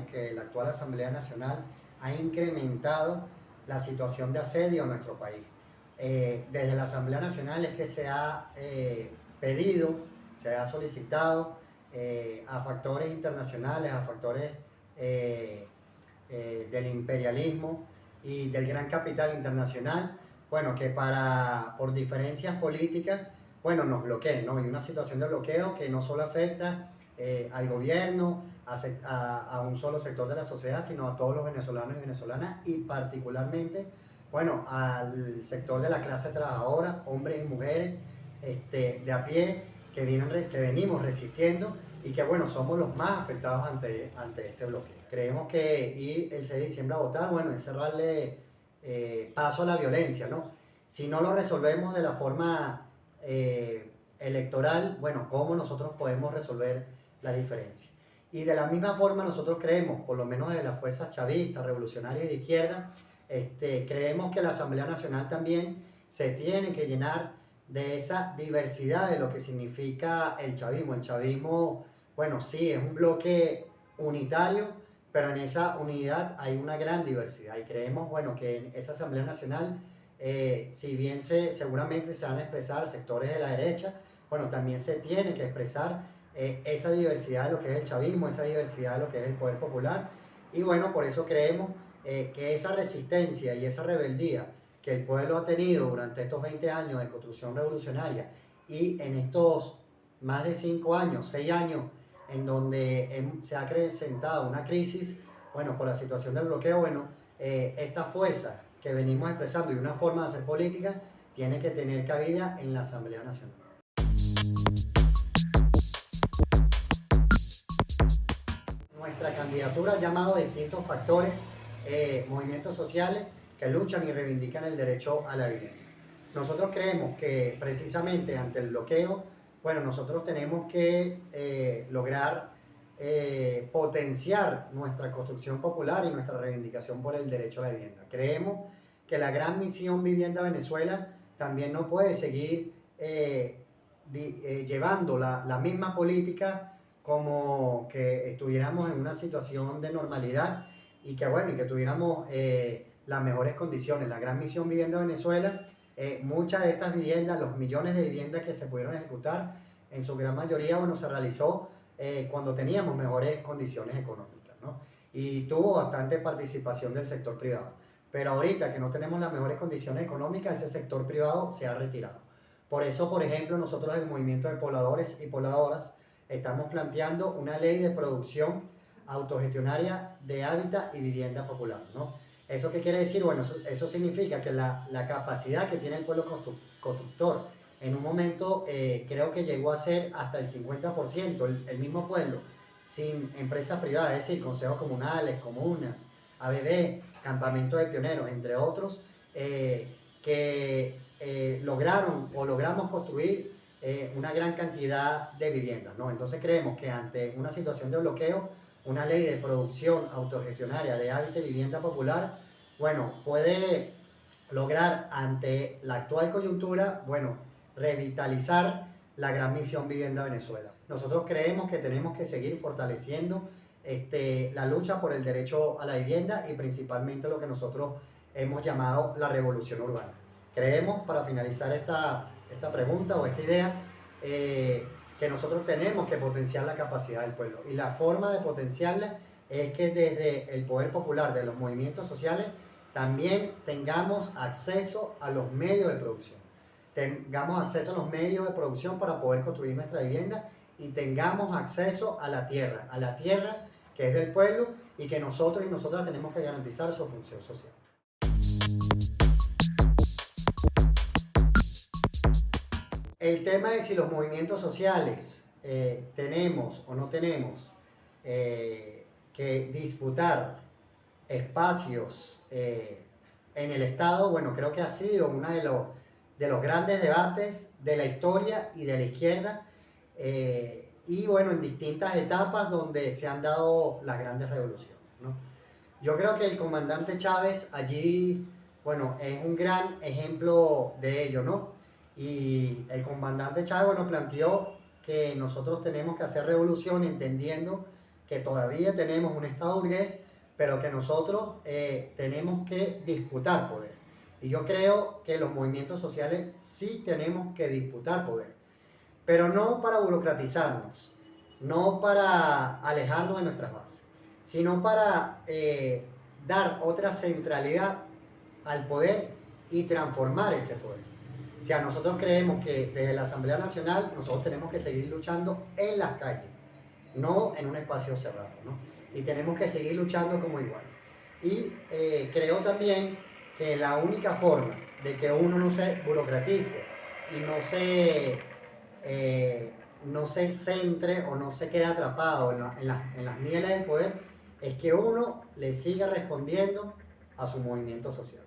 creemos que la actual Asamblea Nacional ha incrementado la situación de asedio en nuestro país. Desde la Asamblea Nacional es que se ha pedido, se ha solicitado a factores internacionales, a factores del imperialismo y del gran capital internacional, bueno, que por diferencias políticas, bueno, nos bloqueen, ¿no? Y una situación de bloqueo que no solo afecta al gobierno, a un solo sector de la sociedad, sino a todos los venezolanos y venezolanas, y particularmente, bueno, al sector de la clase trabajadora, hombres y mujeres de a pie, que venimos resistiendo y que, bueno, somos los más afectados ante este bloqueo. Creemos que ir el 6 de diciembre a votar, bueno, es cerrarle paso a la violencia, ¿no? Si no lo resolvemos de la forma electoral, bueno, ¿cómo nosotros podemos resolver la diferencia? Y de la misma forma nosotros creemos, por lo menos de las fuerzas chavistas, revolucionarias y de izquierda, creemos que la Asamblea Nacional también se tiene que llenar de esa diversidad de lo que significa el chavismo. El chavismo, bueno, sí, es un bloque unitario, pero en esa unidad hay una gran diversidad y creemos, bueno, que en esa Asamblea Nacional, si bien seguramente se van a expresar sectores de la derecha, bueno, también se tiene que expresar esa diversidad de lo que es el chavismo, esa diversidad de lo que es el poder popular, y bueno, por eso creemos que esa resistencia y esa rebeldía que el pueblo ha tenido durante estos 20 años de construcción revolucionaria y en estos más de 5 años, 6 años, en donde se ha acrecentado una crisis, bueno, por la situación del bloqueo, bueno, esta fuerza que venimos expresando y una forma de hacer política tiene que tener cabida en la Asamblea Nacional. Nuestra candidatura ha llamado a distintos factores, movimientos sociales que luchan y reivindican el derecho a la vivienda. Nosotros creemos que precisamente ante el bloqueo, bueno, nosotros tenemos que lograr potenciar nuestra construcción popular y nuestra reivindicación por el derecho a la vivienda. Creemos que la gran misión Vivienda Venezuela también no puede seguir llevando la misma política como que estuviéramos en una situación de normalidad y que, bueno, y que tuviéramos las mejores condiciones. La gran misión Vivienda Venezuela, muchas de estas viviendas, los millones de viviendas que se pudieron ejecutar, en su gran mayoría, bueno, se realizó cuando teníamos mejores condiciones económicas, ¿no? Y tuvo bastante participación del sector privado. Pero ahorita que no tenemos las mejores condiciones económicas, ese sector privado se ha retirado. Por eso, por ejemplo, nosotros del Movimiento de Pobladores y Pobladoras estamos planteando una ley de producción autogestionaria de hábitat y vivienda popular, ¿no? ¿Eso qué quiere decir? Bueno, eso significa que la capacidad que tiene el pueblo constructor en un momento creo que llegó a ser hasta el 50%, el mismo pueblo, sin empresas privadas, es decir, consejos comunales, comunas, ABB, campamentos de pioneros, entre otros, que lograron o logramos construir una gran cantidad de viviendas, ¿no? Entonces creemos que ante una situación de bloqueo, una ley de producción autogestionaria de hábitat y vivienda popular, bueno, puede lograr ante la actual coyuntura, bueno, revitalizar la gran misión Vivienda Venezuela. Nosotros creemos que tenemos que seguir fortaleciendo la lucha por el derecho a la vivienda y principalmente lo que nosotros hemos llamado la revolución urbana. Creemos, para finalizar esta pregunta o esta idea, que nosotros tenemos que potenciar la capacidad del pueblo y la forma de potenciarla es que desde el poder popular, de los movimientos sociales, también tengamos acceso a los medios de producción. Tengamos acceso a los medios de producción para poder construir nuestra vivienda y tengamos acceso a la tierra que es del pueblo y que nosotros y nosotras tenemos que garantizar su función social. El tema de si los movimientos sociales tenemos o no tenemos que disputar espacios en el Estado, bueno, creo que ha sido uno de los grandes debates de la historia y de la izquierda, y bueno, en distintas etapas donde se han dado las grandes revoluciones, ¿no? Yo creo que el comandante Chávez allí, bueno, es un gran ejemplo de ello, ¿no? Y el comandante Chávez, bueno, planteó que nosotros tenemos que hacer revolución entendiendo que todavía tenemos un estado burgués, pero que nosotros tenemos que disputar poder. Y yo creo que los movimientos sociales sí tenemos que disputar poder, pero no para burocratizarnos, no para alejarnos de nuestras bases, sino para dar otra centralidad al poder y transformar ese poder. O sea, nosotros creemos que desde la Asamblea Nacional nosotros tenemos que seguir luchando en las calles, no en un espacio cerrado, ¿no? Y tenemos que seguir luchando como iguales. Y creo también que la única forma de que uno no se burocratice y no se centre o no se quede atrapado en las mieles del poder es que uno le siga respondiendo a su movimiento social.